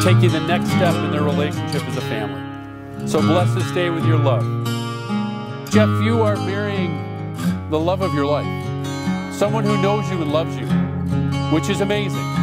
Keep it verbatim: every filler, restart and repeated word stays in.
taking the next step in their relationship as a family. So bless this day with your love. Jeff, you are marrying the love of your life, someone who knows you and loves you, which is amazing.